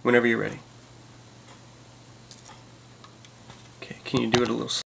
whenever you're ready. Okay, can you do it a little